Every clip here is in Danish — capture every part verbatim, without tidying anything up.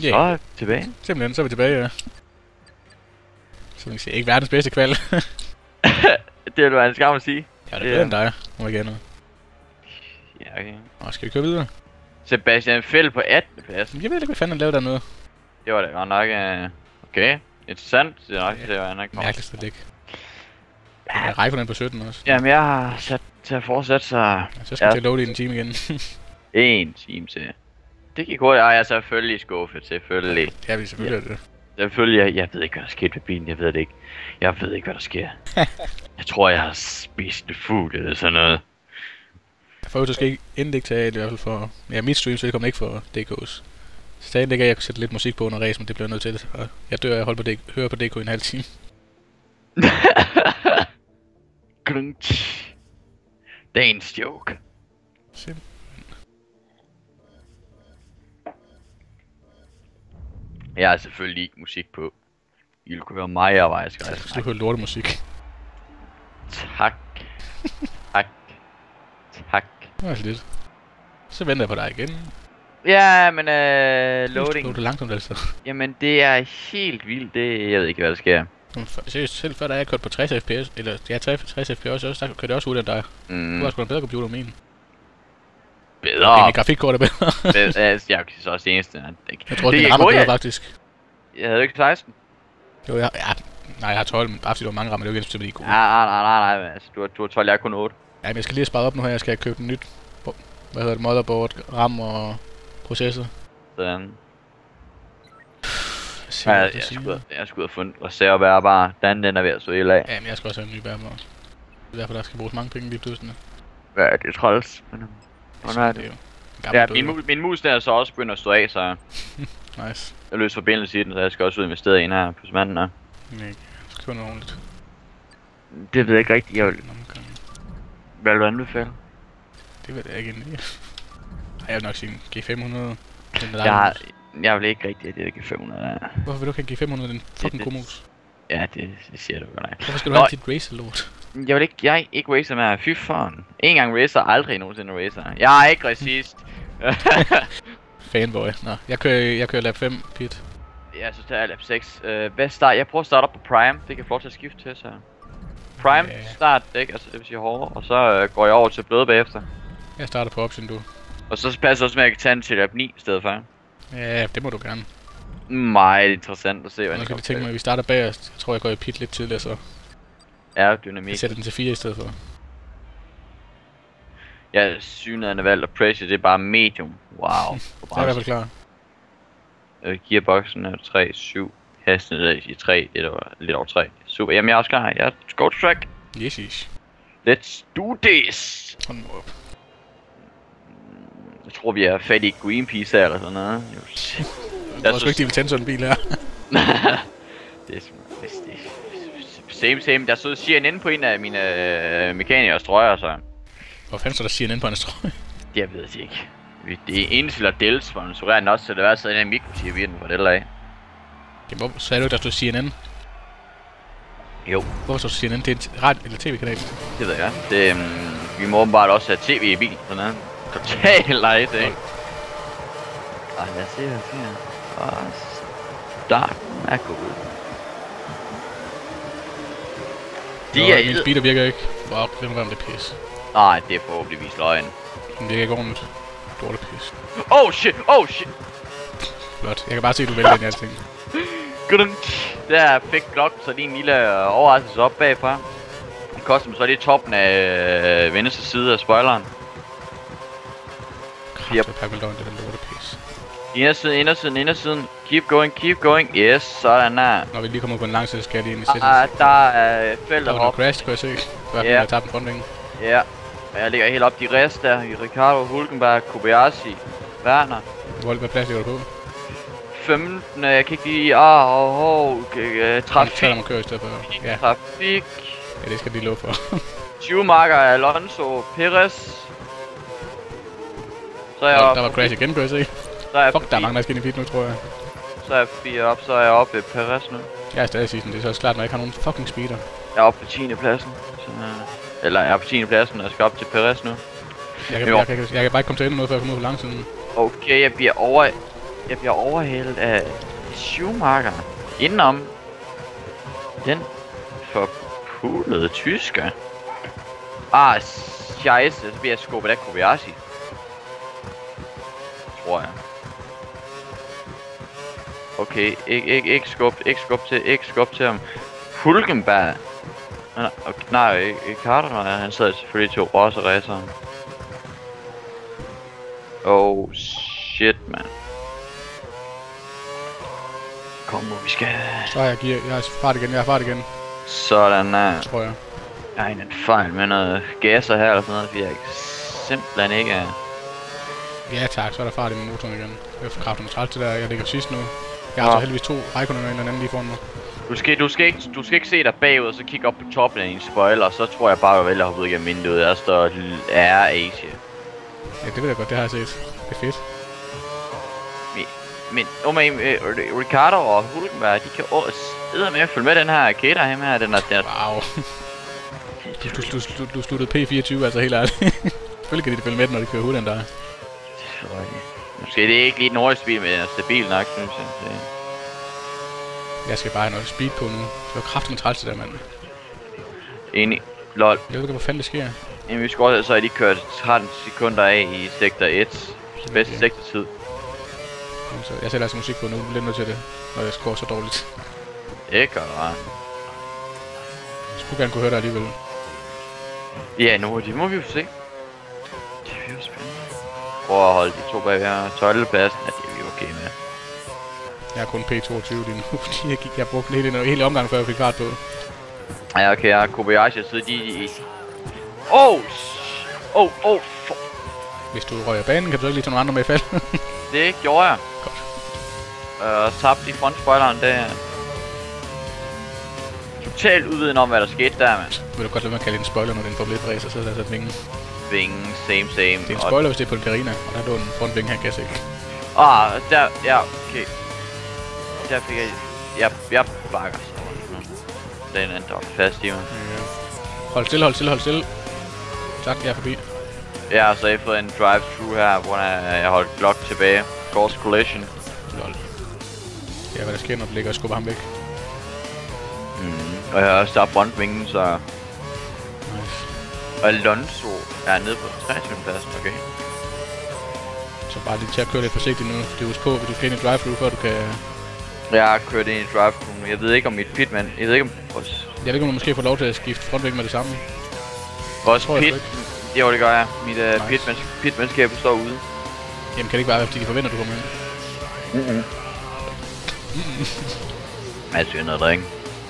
Så er vi tilbage. Simpelthen, så er vi tilbage, ja. Så vi siger, ikke verdens bedste kval. Det vil være en skam at sige. Ja, det er bedre end dig, må jeg gerne. Ja, okay. Og skal vi køre videre? Sebastian Feld på attende plads. Jeg ved ikke, hvad fanden han lavede dernede. Det var da godt nok, uh... okay. Interessant, det er nok, det var han ikke kommet. Mærkeligt slet ikke. Ja, jeg rækker den på sytten også. Jamen, jeg har sat til at fortsætte, så... Ja, så skal vi til at loade i en time igen. En time til. Det gik hurtigt, og jeg er selvfølgelig skuffet, selvfølgelig. Ja, vi selvfølgelig ja. det. Selvfølgelig, jeg, jeg ved ikke, hvad der sker med bilen, jeg ved det ikke. Jeg ved ikke, hvad der sker. Jeg tror, jeg har spist en fugl eller sådan noget. Jeg får jo så ikke endelig ikke tage i hvert fald for... Ja, mit stream, så det kommer ikke for D K's. Stadig ligger jeg kunne sætte lidt musik på under race, men det bliver nødt til det. Og jeg dør, jeg holder på D K, hører på D K i en halv time. Dagens joke. Simpelthen. Jeg har selvfølgelig ikke musik på. I ville kunne høre mig og hvad jeg skal rejse. Så du hører lortemusik. Tak. Tak. Tak. Det var lidt. Så venter jeg på dig igen. Ja, men øh, loading. Det er langsomt altså. Jamen det er helt vildt, det jeg ved ikke hvad der sker. Seriøst, selv før da jeg kørte på tres F P S, eller ja, tres F P S også, der kørte jeg også ud af dig. Mm. Du har sgu en bedre computer end min. Bedre? Din grafikkort er bedre. det, altså, jeg er så også det eneste. Det, jeg tror, det din rammer bedre faktisk. Jeg havde ikke seksten. Jo, jeg, ja, nej, jeg har tolv, men bare fordi du har mange rammer, det er jo ikke simpelthen gode. Nej, nej, nej, nej, altså, du har, du har tolv, jeg har kun otte. Ja, men jeg skal lige spare op nu her, jeg skal købe en nyt, hvad hedder det, motherboard, RAM og processor. Sådan. Siger, ja, jeg, jeg, skulle, jeg skulle have fundet reservebær bare, den, den er ved at så ille af. Ja, men jeg skal også have en ny bærbar. Det er derfor, der skal bruges mange penge lige pludselig. Ja, det er træls. Men, det er det jo. Ja, min, mu min mus der er så også begyndt at stå af, så... Nice. Jeg løser forbindelse i den, så jeg skal også ud investere i en her på smanden her. Nej, jeg skal købe noget ordentligt. Det ved jeg ikke rigtigt, jeg vil... Hvad vil du anbefale? Det ved jeg ikke endelig. Jeg vil nok sige en G fem hundrede. Jeg, har, jeg vil ikke rigtig, at det er G fem hundrede der. Hvorfor vil du ikke have G fem hundrede, den fucking god mus? Ja, det, det siger du godt nok. Hvorfor skal du have dit racer-lort? Jeg vil ikke, jeg er ikke racer med, fy faren. En gang racer, aldrig nogensinde racer. Jeg er ikke racist. Fanboy. Nå, jeg kører, jeg kører lap fem, Pit. Jeg synes, det er lap seks. Uh, hvad start? Jeg prøver at starte op på Prime. Det kan jeg få lov til at skifte til, så... Prime yeah. Start dæk, altså det vil sige hårdere, og så uh, går jeg over til bløde bagefter. Jeg starter på option, du. Og så passer også med, at jeg kan tage den til lap ni i stedet for. Ja, det må du gerne. Meget interessant at se, hvad jeg kan tænke mig, at vi starter bagerst. Jeg tror, jeg går i pit lidt tidligere, så... Ja, dynamik. Jeg sætter den til fire i stedet for. Ja, synligheden valgt, og pressure, det er bare medium. Wow. Jeg er i hvert fald klar. Øh, gearboxen er tre, syv. Hesten er i tre, det er lidt over tre. Super, jamen jeg er også klar. Jeg er go to track. Yes, yes. Let's do this! Hold nu op. Jeg tror, vi er fat i Greenpeace her, eller sådan noget. Jeg tror sgu ikke, de vil tænde sådan en bil her. Det er same, same. Der stod C N N på en af mine øh, mekanikers trøjer, så... Hvor fanden står der C N N på hans trøje? Jeg ved det ikke. Det er Intel og Dell sponsorerer den også, så det var sådan en mikrochip i den for det eller af. Jamen, hvor sagde du ikke, der stod C N N? Jo. Hvorfor stod C N N? Det er en radio- eller tv-kanal? Det ved jeg. Det, um, vi må åbenbart også have tv i bilen, sådan noget. Totalt lejse, ikke? Ej, lad os se, hvad jeg siger. Åh, start er god. De er... Min speeder virker ikke. Fuck, det er det pis. Nej, det er forhåbentligvis løgn. Den virker ikke ordentligt. Dårlig pis. Oh shit, oh shit! Flot. Jeg kan bare se, at du vælger den her ting. Der fik Glock så lige en lille overraskelse op bagfra. Det koster mig så lige toppen af øh, venstre side af spoileren. Kraft, det er løgn, det er lortepis. Indersiden, indersiden, indersiden. Keep going, keep going. Yes, sådan der. Når vi lige kommer på en lang side, skal jeg lige ind i settings. Ah, der er feltet hop. Der var noget crash, kunne jeg se. Det var yeah. Jeg tabte en frontvinge. Ja. Jeg ligger helt op de rest der. Ricardo, Hulkenberg, Kobayashi, Werner. Hvor hvad plads ligger du på? femten, jeg kan ikke lige... Ah, åh, åh, okay, trafik. Så må køre i stedet for. Ja. Trafik. Ja, det skal de love for. Schumacher, Alonso, Perez. Så er jeg der, der var crash igen, kunne jeg se. Så er Fuck, der er mange, der skal ind i pit nu, tror jeg. Så er jeg fire op, så er jeg oppe ved Perez nu. Jeg er stadig sidsten, det er så også klart, når jeg ikke har nogen fucking speeder. Jeg er oppe på tiende pladsen. Så, eller jeg er på tiende pladsen, og jeg skal op til Perez nu. Jeg kan, jeg, kan, jeg kan bare ikke komme til ende noget, før jeg kommer ud på langsiden. Okay, jeg bliver over... jeg bliver overhældet af Schumacher indenom den forpulede tysker. Ah, scheisse, så bliver jeg skubbet af Kobayashi. Tror jeg. Okay, ikke, ikke, ikke skub, ikke skub til, ikke skub til ham. Hulkenberg. Nej, okay, nej, ikke, ikke Carter, nej, han sad selvfølgelig til Rosse raceren. Oh shit, man. Kom nu, vi skal... Så jeg giver, jeg har fart igen, jeg har fart igen. Sådan der. Tror jeg. Jeg har en fejl med noget gasser her eller sådan noget, fordi jeg simpelthen ikke er... Ja tak, så er der fart i min motor igen. Jeg får kraften træt til der, jeg ligger sidst nu. Jeg har ja. så heldigvis to Raikkonen og en anden lige foran mig. Du skal, du, skal ikke, du skal ikke se dig bagud og så kigge op på toppen af en spoiler, så tror jeg bare, at jeg vælger at hoppe ud igennem vinduet. Der står Air Asia. Ja, det ved jeg godt, det har jeg set. Det er fedt. Men, men oh man, uh, Ricardo og Hulkenberg, de kan også sidde med at følge med den her arcade her, den er der. Wow. Du, du, du, du sluttede P fireogtyve, altså helt ærligt. Selvfølgelig kan de følge med, når de kører hurtigere end dig. Måske det er ikke lige et nordisk bil, men det er stabil nok, synes jeg. Det... Jeg skal bare have noget speed på nu. Det var kraftigt med træls det der, mand. Enig. Lol. Jeg ved ikke, hvor fanden det sker. Jamen, vi skal også, så har de kørt tretten sekunder af i sektor et. Bedste sektortid. Så jeg sætter altså musik på nu, jeg bliver nødt til det, når jeg går så dårligt. Det gør det ret. Jeg skulle gerne kunne høre dig alligevel. Ja, nu det må vi jo se. Det er jo spændende. Prøv at holde de to bag her. tolvte pladsen, ja, det er vi okay med. Jeg er kun P toogtyve lige nu, fordi jeg, gik, jeg brugte hele, en hele omgang, før jeg fik fart på. Ja, okay, jeg har Kobayashi og sidder de i... Oh! Oh, oh, for... Hvis du røger banen, kan du ikke lige tage nogle andre med i fald. Det gjorde jeg. Godt. Og uh, tabte i frontspoileren, det er... Totalt uviden om, hvad der skete der, mand. Vil du godt lade mig at kalde det en spoiler, når det er en Formel et racer, så er der sat vingen. Vingen, same, same. Det er en spoiler, hvis det er på en Carina, og der lå en frontvinge her, kan jeg se. Ah, der, ja, okay. Der fik jeg... Jeg, jeg bakker så. Den endte op fast i mig. Ja. Hold stille, hold stille, hold stille. Tak, jeg er forbi. Jeg har så fået en drive-thru her, hvor jeg holdt Glock tilbage. Force collision. Lol. Ja, hvad der sker, når du ligger og skubber ham væk. Mm. Og jeg har også tabt frontvingen, så... Nice. Og Alonso er nede på treogtyvende pladsen, okay. Så bare lige til at køre lidt forsigtigt nu. Det er husk på, hvis du skal ind i drive-thru, før du kan... Jeg har kørt ind i drive-thru. Jeg ved ikke om mit pitman... Jeg ved ikke om... Vores... Jeg ved ikke om du måske får lov til at skifte frontving med det samme. Vores pit... Jo, det gør jeg. Mit uh, nice. pitman... pitmanskab står ude. Jamen kan det ikke bare være, fordi de forventer, at du kommer ind? Mhm. Mhm. Jeg synes noget drik.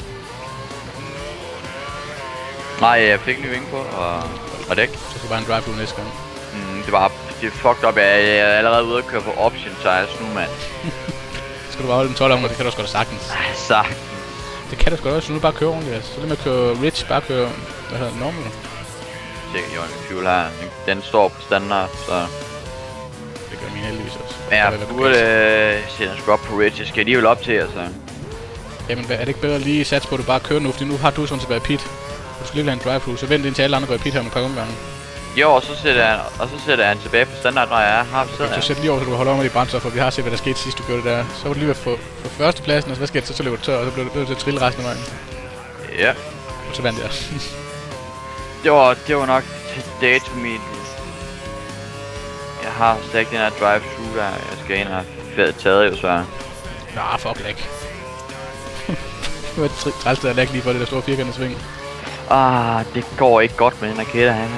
Nej, jeg fik en ny vinge på, og... og dæk. Så skal bare en drive-thru næste gang. Mm, det var... Det er fucked up, jeg er allerede ude at køre på option tires nu, mand. Skal du bare holde en tolv om, og det kan du også godt sagtens. Ej, sagtens. Det kan du sgu også, så nu bare køre ordentligt, altså. Så lad med at køre rich, bare køre... Hvad hedder det? Normal? Det er jo en fuel her. Den står på standard, så... Det gør min heldigvis også. Ja, jeg burde øh, sætte en scrub på rich. Jeg skal alligevel op til, altså. Jamen, er det ikke bedre lige sats på, at du bare kører nu? Fordi nu har du sådan set været i pit. Du skal lige have en drive-thru, så vent indtil alle andre går i pit her om et par omgange. Jo, og så sætter han, og så sætter han tilbage på standard, når jeg er her. Så du sætter lige over, så du holder om med de brændstoffer. Vi har set, hvad der skete sidst, du gjorde det der. Så var du lige ved at få, få førstepladsen, og så hvad skete så? Så løber du tør, og så blev du nødt til at trille resten af vejen. Ja. Og så vandt jeg. det, var, det var nok til dato min... Jeg har stadig den her drive-thru der, jeg skal ind og have taget jo så. Nå, fuck lag. Det var et træls der lag lige for det der store firkantede sving. Ah, det går ikke godt med den arcade her.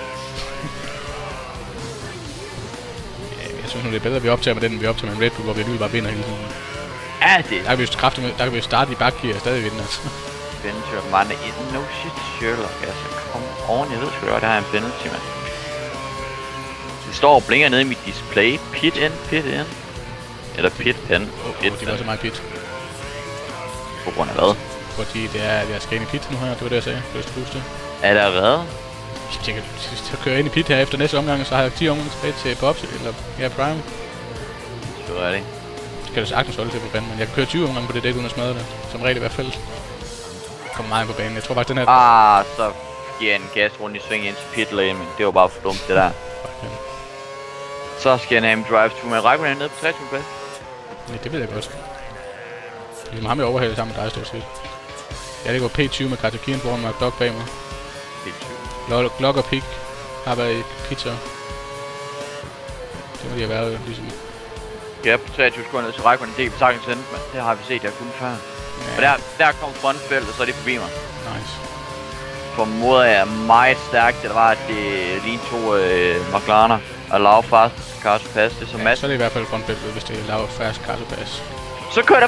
Jeg synes nu det er bedre, at vi optager med den, end vi optager med en Red Bull, hvor vi alligevel bare vinder hele tiden. Ja, det... Der kan vi jo kraftigt med, der kan vi jo starte i bakgear og stadig vinde, altså. Venture, man, no shit, Sherlock, altså, kom oven, jeg ved sgu da godt, der er en penalty, man. Det står og blinker nede i mit display, pit in, pit in. Eller pit in, oh, pit oh, de var så meget pit. På grund af hvad? Fordi det er, at jeg skal ind i pit nu her, det var det jeg sagde, hvis du husker det. Er der hvad? Jeg kan så kører ind i pit her efter næste omgang, så har jeg ti omgange tilbage til Pops, eller ja, Prime. Det er det. Det kan du sagtens holde til på banen, men jeg kan køre tyve omgange på det dæk uden at smadre det. Som regel i hvert fald. Jeg kommer meget ind på banen, jeg tror faktisk den her... Ah, så giver jeg en gas rundt i sving ind til pit lane, men det var bare for dumt det der. Så skal jeg have en drive-thru, men Raikkonen er nede på treogtyvende plads. Nej, det ved jeg godt. Vi må ham jo overhælde sammen med dig, stort set. Ja, det går P tyve med Kartakiren foran mig, Glock bag mig. P tyve. Glock og Pik har været i pizza. Det må de have været, ligesom. Ja, på treogtyve sekunder ned til Raikkonen, det kan vi sagtens hente, men det har vi set, jeg kunne før. Ja. Og der, der kom frontfelt, og så er de forbi mig. Nice. Formoder jeg meget stærkt, det var, at det lige to øh, McLarener og lav fast Carso Pass, det er så ja, masser. så er det i hvert fald frontfeltet, hvis det er lav fast Carso Pass. Så kører der...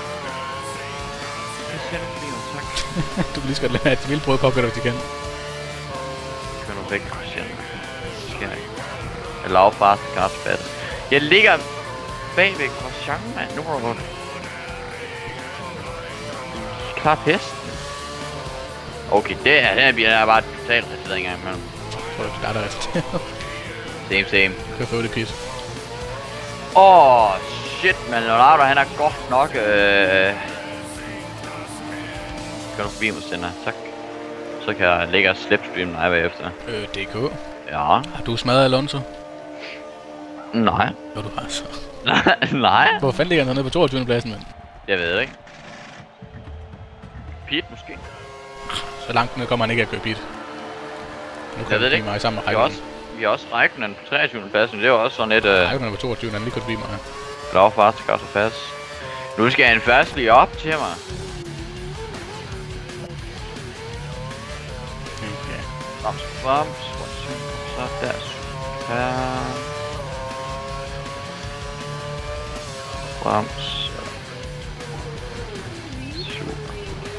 Du kan lige så godt lade være, at de vil prøve at pågøre dig, hvis de kan. Kør nu væk, Christian. Det sker ikke. Jeg lav fast Carso Pass. Jeg ligger bagved Grosjean, mand. Nu må du gå. Klar hesten. Okay, det her, den her bil er bare totalt restitueret engang imellem. Jeg tror, du starter restitueret. Same, same. Du kan få det pis. Åh, oh, shit, man. Leonardo, han er godt nok, øh... Kan du forbi mig, Stender? Tak. Så kan jeg lægge og slipstreame dig bagefter. Øh, D K. Ja. Har du smadret Alonso? Nej. Jo, du har så. Nej. Hvor fanden ligger han nede på toogtyvende pladsen, mand? Jeg ved ikke. Pete måske. Så langt ned kommer han ikke at køre pit. Nu jeg ved det ikke. Mig sammen med vi, har også, vi har også Raikkonen på treogtyvende pladsen. Det er jo også sådan et... Øh... Raikkonen på toogtyvende, han lige kørt forbi mig her. Lav fast til Carso Pass. Nu skal han først lige op til mig. Okay. Brams, brams. Så der. Super. Brams. Super.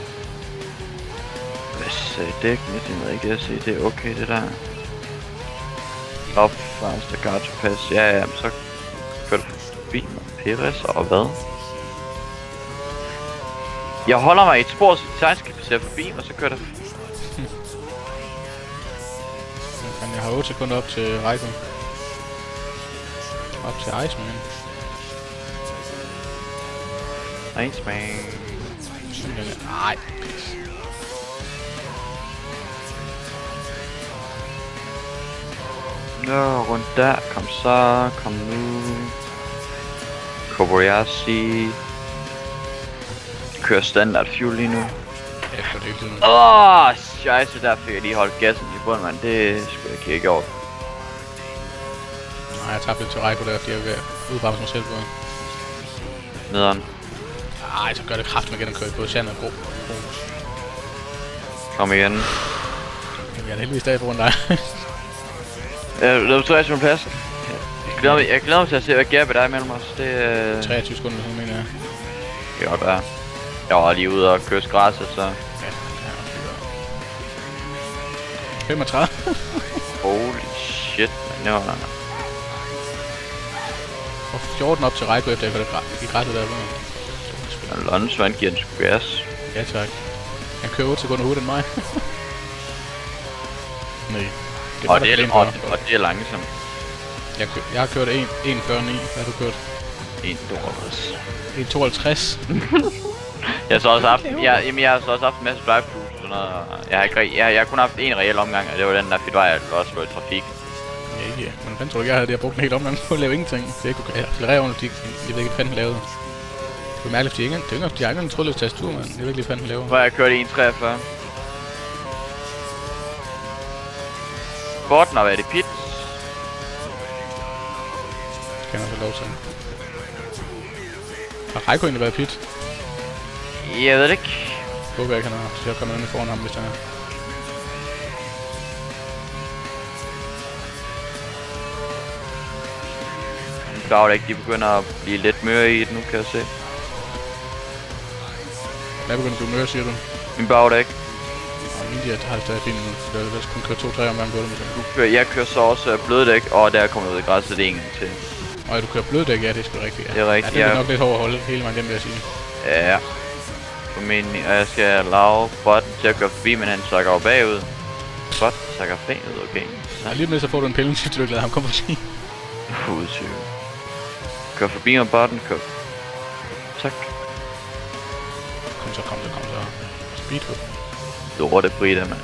Hvad sagde dækken? Jeg tænker ikke, jeg siger, det er okay det der. Op, fast og Carso Pass. Ja, ja, men så kører du forbi med Perez og hvad? Jeg holder mig i et spor, så jeg skal passere forbi, og så kører der. Jeg har otte sekunder op til Raikkonen. Op til Iceman. Iceman. Nej, pis. Nå, rundt der. Kom så. Kom nu. Kobayashi. Kører standard fuel lige nu. Efter det ikke. Åh, oh, scheisse, der fik jeg lige holdt gassen i bunden, mand. Det skulle jeg ikke have gjort. Nej, jeg tabte lidt til Raikkonen der, fordi jeg vil udbremse mig selv på. Nederen. Nej, så gør det kraftigt med at gennemkøre både sand og grå. Kom igen. Jamen, jeg er heldigvis stadig foran dig. Ja, du er treogtyve plads. Jeg glæder mig, jeg glæder mig til at se, hvad gabet der er mellem os. Det er... Uh... treogtyve sekunder, sådan mener jeg. Det kan godt være. Jeg var lige ude og kysse græsset, så... Ja, femogtredive. Holy shit, man. Det var... Og fjorten op til Raikkonen efter jeg gik græsset der. Alonso, han giver en sgu gas. Ja, tak. Han kører otte sekunder hurtigt end mig. Nej. Det og, det er, og, og det er langsomt. Jeg, kø jeg har kørt en fyrre ni. Hvad har du kørt? en tooghalvtreds. en tooghalvtreds. Jeg har så også haft, jeg, jamen, jeg har så også haft en masse drive boost og sådan noget. Jeg har, ikke, jeg, jeg har kun haft en reel omgang, og det var den der fedt vej, jeg også lå i trafik. Ja, ikke. Men fanden tror du ikke, jeg havde det, jeg brugt en hel omgang på at lave ingenting. Det kunne jeg accelerere under, de, jeg ved ikke, hvad fanden lavede. Det er mærkeligt, fordi jeg ikke engang, de har ikke en trådløs tastatur, mand. Jeg ved ikke, hvad fanden laver. Hvor jeg kørte en treogfyrre. Borten har været i pit. Skal jeg nok få lov til. Har Raikkonen været i pit? Jeg ved det ikke. Jeg håber ikke, han har. Så jeg kommer ind foran ham, hvis han er. Jeg tror ikke, de begynder at blive lidt møre i det nu, kan jeg se. Hvad begynder at blive møre, siger du? Min bagdæk. Og min diat har det stadig fint nu. Det er kun kørt to-tre omgange på det. Du kører, jeg kører så også bløddæk, og der kommer ud i græsset en gang til. Og du kører bløddæk, ja, det er sgu rigtigt. Ja. Det er rigtigt, ja. Det er ja. nok lidt hårdt at holde hele vejen, den vil jeg sige. Ja. Formentlig, og jeg skal lave botten til at køre forbi, men han sakker jo bagud. Bot sakker bagud, okay. Så. Ja, lige med så får du en pille, til du ikke lader ham komme forbi. Udsyg. Kør forbi med botten, kør. Tak. Kom så, kom så, kom så. Speedhook. Lorte Brita, mand.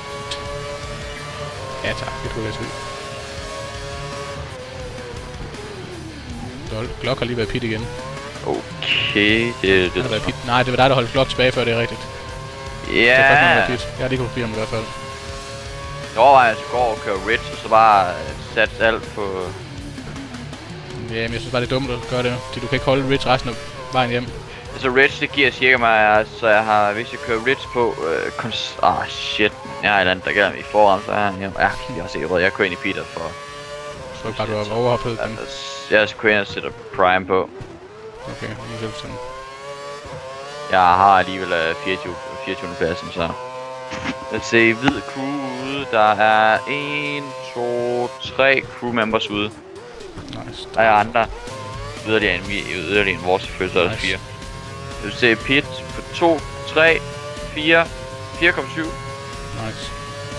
Ja tak, det tror jeg til. Glock har lige været pit igen. Okay, det det. det pit. Nej, det var dig, der holdt Glock tilbage før, det er rigtigt. Ja. Det er først, når det er pit. Jeg har lige kunne forbi ham i hvert fald. Jeg overvejer, at jeg går og køre Ridge, og så bare satse alt på... Ja, men jeg synes bare, det er dumt at gøre det. Fordi du kan ikke holde Ridge resten af vejen hjem. Altså Ridge, det giver cirka mig, så jeg har, hvis jeg kører Ridge på... Øh, kons... Ah, shit. Jeg har et eller andet, der gælder mig i forhånd, så er jeg... Ja, jeg har set rød. Jeg kører ind i Peter for... Så bare du har overhoppet den. Altså, jeg skal ind og sætte Prime på. Okay, nu er det sådan. Jeg har alligevel uh, fireogtyve pladsen, så... Lad os se, hvid crew ude. Der er en, to, tre crew members ude. Nice. Der er andre yderligere end vi, yderligere end vores selvfølgelig, så er der Nice. fire. Lad os se, pit på to, tre, fire, fire komma syv. Nice.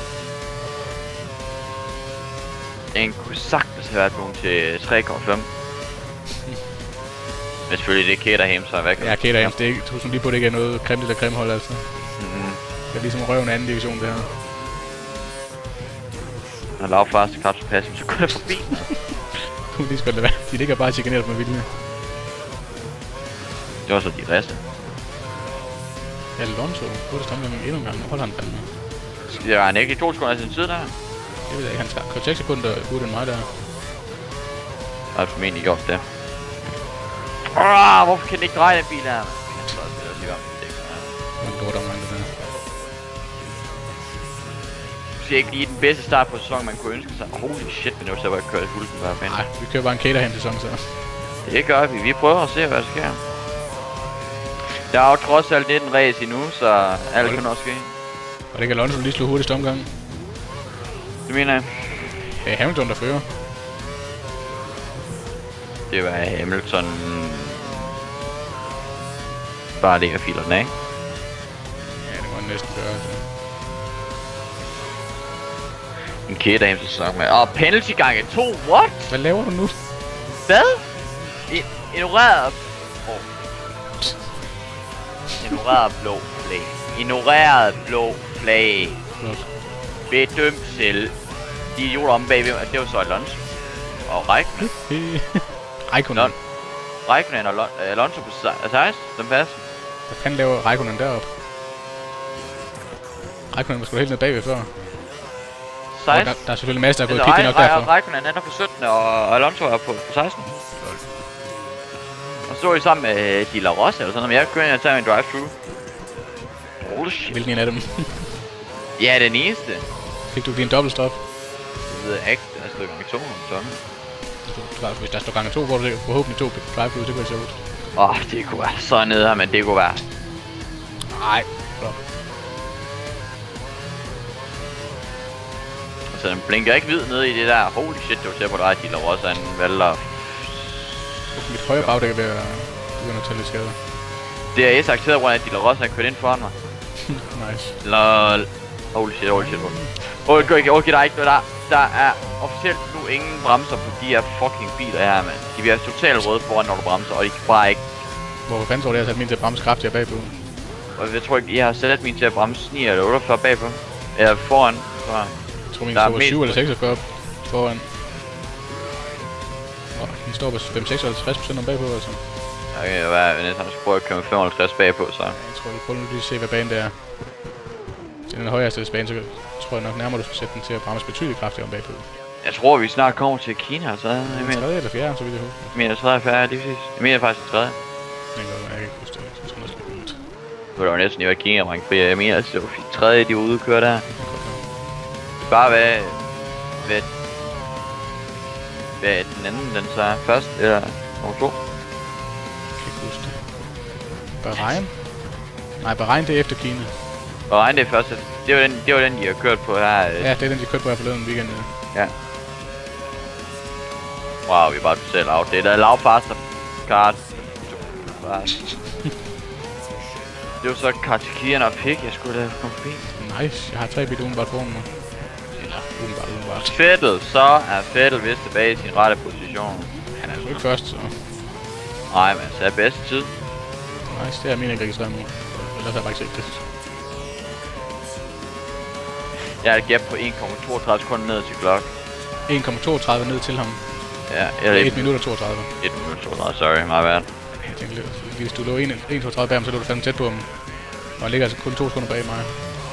En kunne sagtens have været nogen til tre komma fem. Men selvfølgelig det er Caterham, så er væk. Ja, Caterham, det er ikke, tusind lige på, det ikke er noget creme eller creme-hold, altså. Mm-hmm. Det er ligesom røven af anden division, det her. Når lav fast klart til passen, så går jeg forbi. Kunne lige så godt lade være. De ligger bare chikaneret med vilje. Det var så de reste. Alonso, burde stå med endnu en gang. Nu holder han fandme. Jeg er ikke i to sekunder af sin tid der. Det ved jeg ikke, han skal køre seks sekunder hurtigere end mig der. Jeg har formentlig gjort det. Åh, hvorfor kan den ikke dreje den bil her? Jeg tror også, det er lige om det ikke. Man lort om det der. Det er ikke lige den bedste start på sæsonen, man kunne ønske sig. Holy shit, men det var så, hvor jeg kørte fuldt den bare fanden. Nej, vi kører bare en Caterham sæson så. Det gør vi. Vi prøver at se, hvad der sker. Der er jo trods alt nitten race endnu, så alt kan også ske. Og det kan Alonso lige slå hurtigst omgang. Det mener jeg. Det er Hamilton, der fører. Det var Hamilton... Bare lægger filerne af. Ja, det må han næsten gøre. Altså. En kæde af sæson med. Åh, penalty gange to, what? Hvad laver du nu? Hvad? I ignoreret... Oh. Ignoreret blå flag. Ignoreret blå flag. Flot. Bedømt selv. De idioter om bagved, det var så Alonso. Og Raikkonen. Raikkonen. Raikkonen og Alonso på seksten, den passer. Hvad fanden laver Raikkonen deroppe? Raikkonen var sgu da helt nede bagved før. seksten? Der, der er selvfølgelig masser, der er gået altså, pit nok derfor. Raikkonen er på sytten, og Alonso er på, på seksten. Og så er I sammen med De La Rosa eller sådan noget, men jeg kører ind og tager min drive-thru. Bullshit. Hvilken en af dem? Ja, den eneste. Fik du din dobbeltstop? Det ved jeg ikke, der er stået gang to om sådan. Hvis der står gange to, hvor du forhåbentlig to drive-thru, det kunne være sjovt. Åh, oh, det kunne være så nede her, men det kunne være. Nej. Flot. Altså, den blinker ikke hvid nede i det der. Holy shit, det var til på dig, De La Rosa, han valgte at... Mit højre bagdæk er ved at begynde at tage lidt skade. Det er jeg accepteret, hvor De La Rosa har kørt ind foran mig. Nice. Lol. Holy shit, holy shit. Okay, okay, okay, der er ikke noget der. Der er officielt nu ingen bremser på de her fucking biler her, mand. De bliver totalt røde foran, når du bremser, og de kan bare ikke... Hvorfor fanden tror du, jeg har sat min til at bremse kraftigere bagpå? Og jeg tror ikke, jeg har sat min til at bremse ni eller otteogfyrre bagpå. Eller foran. Så... Jeg tror min der står på syv eller seksogfyrre foran. Og den står på fem til seksoghalvtreds procent om bagpå, altså. Okay, hvad er næsten, jeg skal prøve at køre med femoghalvtreds bagpå, så... Jeg tror, du prøver lige at se, hvad banen det er. Det er den højeste bane, så tror jeg nok nærmere, du skal sætte den til at bremse betydeligt kraftigere om bagpå. Jeg tror, vi snart kommer til Kina, så... Jeg mener, tredje eller fjerde, så vidt jeg husker. jeg mener tredje færre, lige præcis. Jeg mener faktisk tredje. Det kan jeg ikke huske det. Jeg skal også lidt ud. Det var jo næsten, jeg var Kina, Frank, for jeg mener, altså, det var tredje, de var ude at køre der. Bare hvad... Hvad... Hvad er den anden, den så er først, eller nummer to? Jeg kan ikke huske det. Bahrain? Nej, Bahrain det er efter Kina. Bahrain det er først, det var den, det var den, de har kørt på her. Ja, det er den, de kørte på her forleden weekend. Ja. Wow, vi er bare totalt out. Det er da lav faster kart. Det var så Kartikian og Pik, jeg skulle da komme forbi. Nice, jeg har tre biler udenbart foran mig. Eller udenbart, udenbart. Fettel, så er Fettel vist tilbage i sin rette position. Han er altså ikke først, så... Nej, men så er bedste tid. Nice, det er min ikke registreret nu. Ellers har jeg bare ikke set det. Jeg er et gap på en komma toogtredive sekunder ned til Glock. en komma toogtredive ned til ham. Ja, eller et minut og toogtredive. et minut toogtredive, sorry, my bad. Jeg tænkte lidt, hvis du lå en komma toogtredive bag ham, så lå du fandme tæt på ham. Og han ligger altså kun to sekunder bag mig.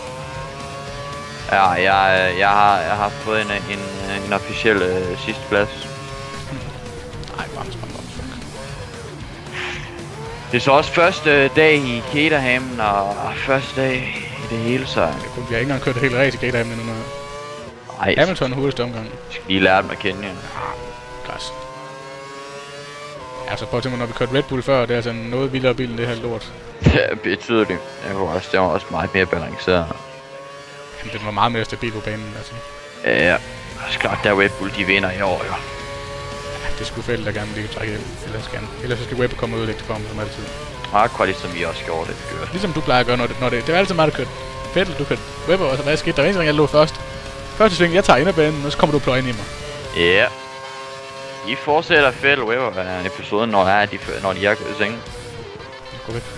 Ja, jeg, jeg, har, jeg har fået en, en, en officiel øh, sidste plads. Nej, varmt, varmt, varmt, fuck. Det er så også første dag i Caterham, og første dag i det hele, så... Jeg kunne, vi har ikke engang kørt det hele race i Caterham endnu. Ej, Hamilton hurtigste omgang. Jeg skal lige lære dem at kende, ja. Græs. Ja, så prøv at tænke mig, når vi kørte Red Bull før, det er altså en noget vildere bil end det her lort. Det er betydeligt. Jeg var også, det var også meget mere balanceret. Jamen, den var meget mere stabil på banen, altså. Ja, det er klart, der Red Bull, de vinder i år, jo. Ja, det skulle Fælde, der gerne lige trække hjem. Ellers skal, ellers så skal Webber komme ud og lægge det for ham, som altid. Akkurat ligesom vi også gjorde det, gør. Ligesom du plejer at gøre, når det, når det, det var altid meget, der kørte Fælde, du kørte Webber, og så hvad skete der? Eneste gang, jeg lå først. Første sving, jeg tager inderbanen, og så kommer du og pløjer ind i mig. Ja. I fortsætter Fælde Webber hver episode, når, er de, når de er gået i sengen. Gå væk.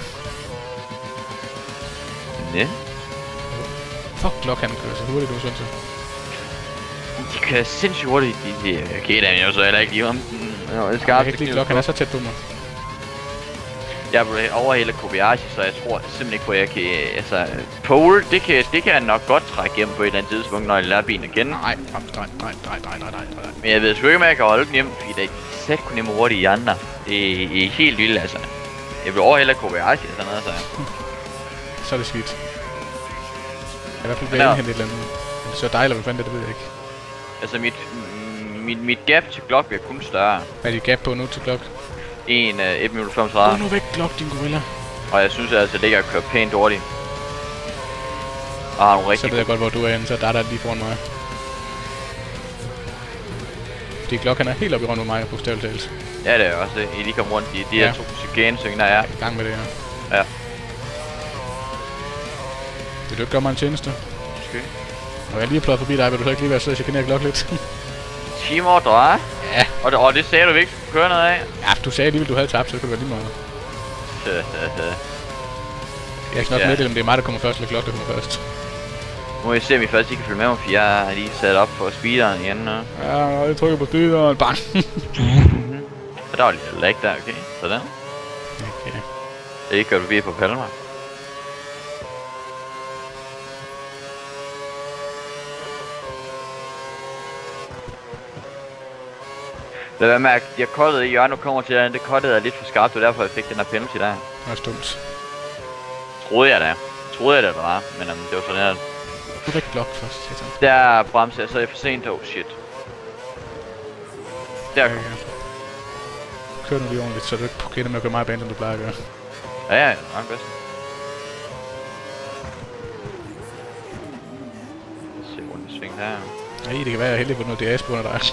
Ja. Fuck, Glock, han kører så hurtigt, du synes jeg. De kører sindssygt hurtigt, de, de okay, der er jo så heller ikke lige om. Jeg kan ikke lide Glock, han er så tæt på mig. Jeg blev overhældet Kobayashi, så jeg tror simpelthen ikke på, at jeg kan... Altså, pole, det kan, det kan jeg nok godt trække hjem på et eller andet tidspunkt, når jeg lærer bilen at kende. Nej, nej, nej, nej, nej, nej, nej, nej. Men jeg ved sgu ikke, om jeg kan holde den hjem, fordi det er sæt kun nemme hurtigt i andre. Det er, det er helt vildt, altså. Jeg blev overhældet Kobayashi og sådan noget, så... Så er det skidt. Jeg er i hvert fald ved at indhente et eller andet. Men det er så dejligt, hvad fanden det, det ved jeg ikke. Altså, mit, mit, mit gap til Glock bliver kun større. Hvad er dit gap på nu til Glock? en, et minut femogtredive. Gå nu væk, Glock, din gorilla. Og jeg synes altså, det ligger at køre pænt hurtigt. Og har nogle rigtig... Så ved jeg godt, hvor du er henne, så der er der lige foran mig. Fordi Glock, han er helt oppe i rundt med mig, bogstaveligt talt. Ja, det er også det. I lige kom rundt i de ja. her to chicane-syngner, ja. Jeg er i gang med det, ja. Ja. Vil du ikke gøre mig en tjeneste? Måske. Når jeg lige er pløjet forbi dig, vil du så ikke lige være sød og chikanere Glock lidt? Timer dreje. Ja. Og det, og det sagde du ikke, du køre noget af. Ja, du sagde alligevel, du havde tabt, så det kunne være lige meget. Jeg kan nok ja. meddele, om det er mig, der kommer først, eller Glock, der kommer først. Nu må jeg se, om vi først ikke kan følge med mig, for jeg har lige sat op på speederen igen nu. Ja, jeg trykker på speederen. Bang! Og der var lige lag der, okay? Sådan. Okay. Det er ikke kørt forbi på Palmer. Lad være med, at jeg cuttede i hjørnet, nu kommer til den. Det cuttede er lidt for skarpt, og derfor jeg fik den her penalty der. Det var stumt. Troede jeg da. Troede jeg da, der var, men um, det var sådan her. Du fik Glock først, satan. Der bremser jeg, så er jeg for sent. Oh shit. Der kom. Okay. Kør nu lige ordentligt, så du ikke kender med at gøre mig bane, som du plejer at gøre. Ja, ja, nok bedst. Se rundt i sving her. Nej, det kan være, jeg er heldig på noget D S på under dig.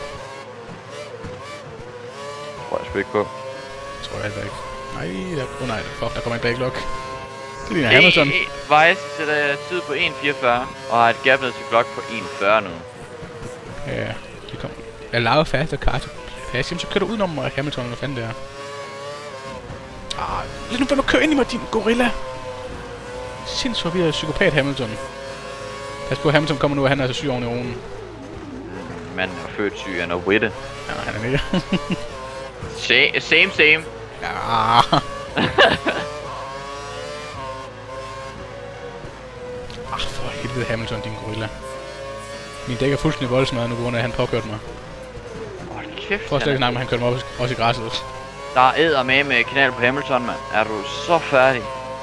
Tror jeg sgu ikke på. Tror jeg heller ikke. Nej, der, oh nej, fuck, der kommer en bag Glock. Det ligner Hamilton. Weiss sætter jeg tid på en fireogfyrre, og har et gap ned til Glock på en fyrre nu. Ja, det kommer. Jeg laver fast og kart. Pas, jamen så kører du udenom mig, Hamilton, eller hvad fanden det er. Ah, lad nu være med at køre ind i mig, din gorilla. Sindssygt forvirret psykopat Hamilton. Pas på, Hamilton kommer nu, og han er så syg oven i oven. Manden er født syg, han er with it. Ja, han er mega. Same, same, same. Ja. Ah, for helvede Hamilton, din gorilla. Min dæk er fuldstændig voldsmadret nu, på grund af, at han påkørte mig. Åh, kæft. Prøv slet ikke snakke med, han kørte mig også, også i græsset. Der er æder med med knald på Hamilton, mand. Er du så færdig?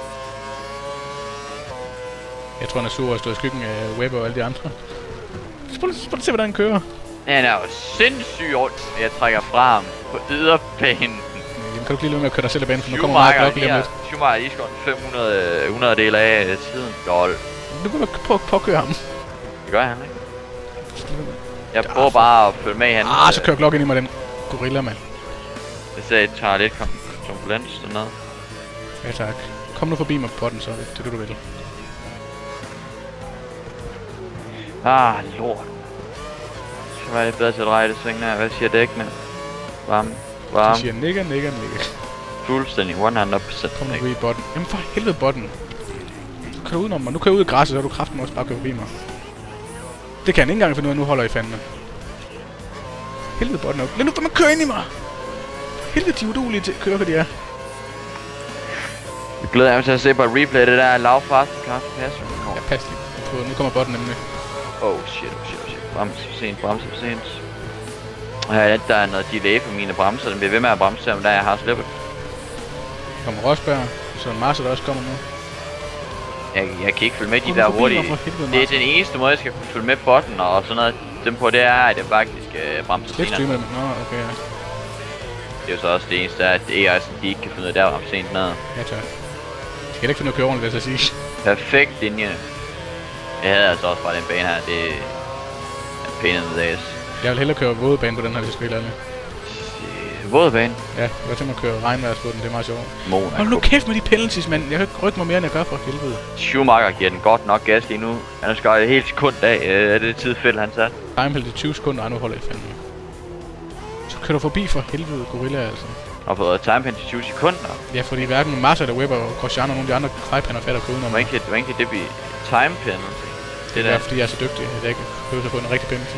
Jeg tror, han er sur og stod i skyggen af Webber og alle de andre. Prøv at se, hvordan han kører. Ja, han er jo sindssygt ondt. Jeg trækker fra ham på yderbanen. Jamen, kan du lige løbe med at køre dig selv af banen, for nu kommer meget Glock lige om lidt. Schumacher har lige skåret fem hundrede, hundrede dele af tiden. Lol. Nu kan du prøve at påkøre ham. Det gør han ikke. Jeg prøver bare at følge med i hans... Ah, så kører Glock ind i mig, den gorilla, mand. Det ser jeg tager lidt turbulens dernede. Ja, tak. Kom nu forbi mig på den, så det er det, du vil. Ah, lort. Så var det bedre til at dreje det sving her. Hvad siger dækkene? Varm. Varm. De siger nigger, nigger, nigger. Fuldstændig, hundrede procent. Kom nu forbi botten. Jamen for helvede botten. Nu kan du udenom mig. Nu kan jeg ud i græsset, så du kraften også bare køre forbi mig. Det kan han ikke engang finde ud af, nu holder I fandme. Helvede botten op. Lad nu, for man kører ind i mig! Helvede, de uduelige til kører, de er. Jeg glæder mig til at se på et replay, det der lav fast kaffe passer. Ja, pas lige på. Nu kommer botten nemlig. Oh shit, oh shit, oh shit. Bremse for sent, bremse for sent. Ja, der er noget delay for mine bremser, den bliver ved med at bremse, selvom der jeg har slippet. Kommer Rosberg, så en Marser der også kommer nu. Jeg, jeg kan ikke følge med de der hurtige. Det er den eneste måde, jeg skal kunne følge med botten og sådan noget. Dem på det er, at jeg faktisk øh, bremser senere. Slipstreamer dem? Nå, okay, ja. Det er jo så også det eneste, at A I'sen de ikke kan finde ud af der bremse sent ned. Ja, tak. De kan ikke finde ud af at køre ordentligt, vil jeg så sige. Perfekt linje. Jeg havde altså også bare den bane her, det er pain in the ass. Jeg vil hellere køre vådebane på den her, hvis jeg skal helt ærligt. Vådebane? Ja, jeg vil tænke mig at køre regnværs på den, det er meget sjovt. Monaco. Hold nu kæft med de penalties, mand. Jeg kan ikke rykke mig mere, end jeg gør for helvede. Schumacher giver den godt nok gas lige nu. Han har skåret et helt sekund af, øh, er det tidfælde han sat. Time penalty tyve sekunder, og nu holder jeg fandme. Så kører du forbi for helvede, gorilla altså. Og fået time penalty tyve sekunder? Ja, fordi hverken Massa eller Webber og Grosjean og nogle af de andre fejpander fatter køden om. Hvor ikke det bliver time penalty? Det, det er der, fordi jeg er så dygtig, at jeg ikke behøver at få en rigtig penalty.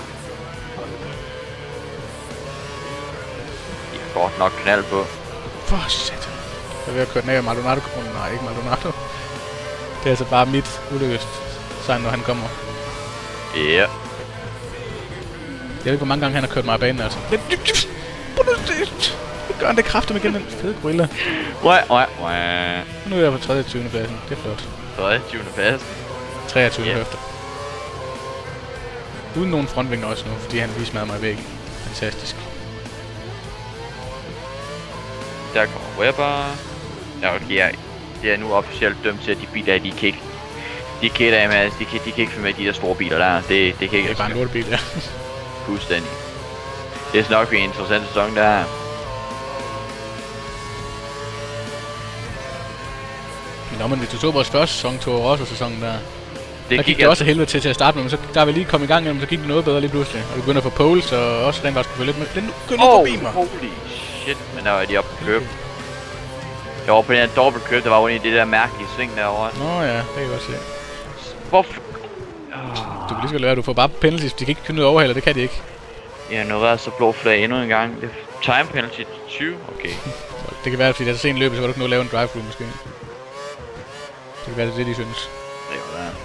Godt nok knald på. For satan. Jeg er ved at køre den af Maldonado. Oh, nej, ikke Maldonado. Det er altså bare mit ulykkest sejn, når han kommer. Ja. Yeah. Jeg ved ikke, hvor mange gange han har kørt mig af banen, altså. Nu gør han det kraftigt med igen, den fede gorilla. Uæh, uæh, uæh. Nu er jeg på treogtyvende pladsen. Det er flot. treogtyvende pladsen? treogtyvende yeah. Efter. Uden nogen frontvinger også nu, fordi han lige smadrer mig væk. Fantastisk. Der kommer Webber. Ja, okay, ja. Det er nu officielt dømt til, at de biler, de kan ikke... De kan ikke, med, de kan, de kan ikke finde med de der store biler der. Det, det kan ikke... Det er bare en lortebil, ja. Fuldstændig. Det skal nok blive en interessant sæson, der her. Men når man hvis du så vores første sæson, Toro Rosso-sæsonen der... Det der gik det også helvede til til at starte med, men så der vi lige kom i gang, så gik det noget bedre lige pludselig. Og vi begynder at få poles, og også rent faktisk kunne lidt med... Den nu oh, forbi mig! Holy shit, men der var de oppe på køb. Jeg var på den her dobbelt køb, der var rundt i det der mærkelige sving derovre. Nå ja, det kan jeg godt se. Hvorfor? Du kan lige så lære, du får bare penalties, de kan ikke kunne overhælde, det kan de ikke. Ja, nu var så blå flag endnu en gang. Det er time penalty tyve, okay. Det kan være, fordi det er så sent løbet, så kan du ikke nå at lave en drive-thru måske. Det kan være, det er det, de synes. Det var der.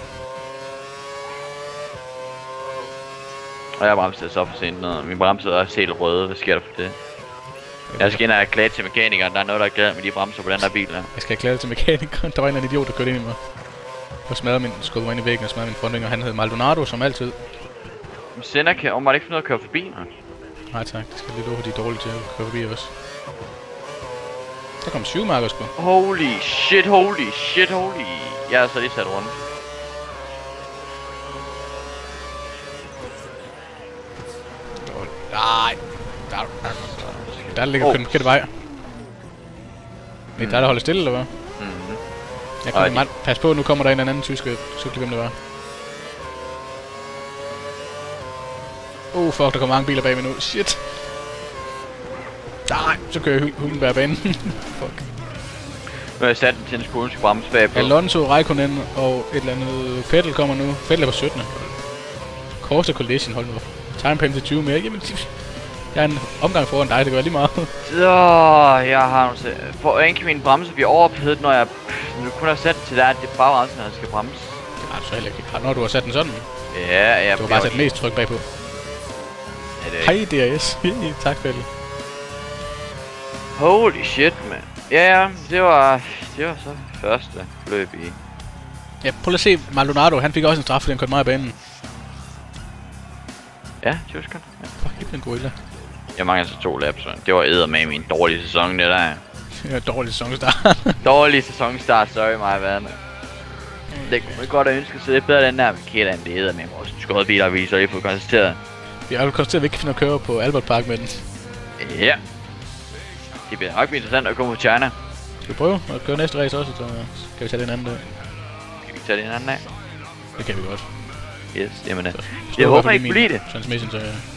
Og jeg bremsede så for sent ned. Min bremser er også helt røde. Hvad sker der for det? Jeg skal ind og erklære til mekanikeren. Der er noget, der er galt med de bremser på den der bil her. Jeg skal erklære til mekanikeren. Der var en af de idioter, der kørte ind i mig. Og smadrede min, skubbede mig ind i væggen og smadrede min frontvinger. Han hed Maldonado, som altid. Men Senna kan åbenbart ikke finde noget at køre forbi her. Nej tak, det skal lidt over, de er dårlige til at køre forbi os. Der kom Schumacher sgu. Holy shit, holy shit, holy. Jeg er så lige sat rundt. Nej. Der, der, der, der ligger oh. på den forkerte vej. Mm. Der er der holder stille, eller hvad? Mm-hmm. Jeg kan de... Pas på, nu kommer der en eller anden tysker. Så hvem det var. Oh fuck, der kommer mange biler bag mig nu. Shit. Nej, så kører jeg Hulkenberg banen. Fuck. Nu har jeg sat den til en skole, skal bremse bagpå. Alonso, Raikkonen og et eller andet Vettel kommer nu. Vettel er på syttende. Corsa Collision, hold nu. Time penalty tyve mere. Jamen, jeg er en omgang foran dig, det gør lige meget. Så jeg har nu set. For ikke min bremse bliver overophedet, når jeg nu kun har sat den til der, at det er bare bremsen, når jeg skal bremse. Det har du så heller ikke. Når du har sat den sådan. Ja, jeg Du har bare sat mest tryk bagpå. Ja, hej D R S. Tak, Vettel. Holy shit, man. Ja, ja, det var, det var så første løb i. Ja, prøv at se Maldonado, han fik også en straf, fordi han kørte meget af banen. Ja, tyskeren. Ja. Fuck, helt en gorilla. Jeg mangler så to laps, det var eddermame min dårlige sæson, det der. Ja, dårlig sæsonstart. Dårlig sæsonstart, sorry mig, hvad det kunne man godt have ønsket sig lidt bedre den der, men kæder det eddermame vores skåret biler, vi så lige fået konstateret. Vi har jo konstateret, at vi ikke kan finde at køre på Albert Park med den. Ja. Det bliver nok interessant at komme på China. Skal vi prøve at køre næste race også, så kan vi tage den anden dag? Skal vi tage den anden dag? Det kan vi godt. Yes, jamen det. Jeg håber, I kunne lide det. Transmission, så ja.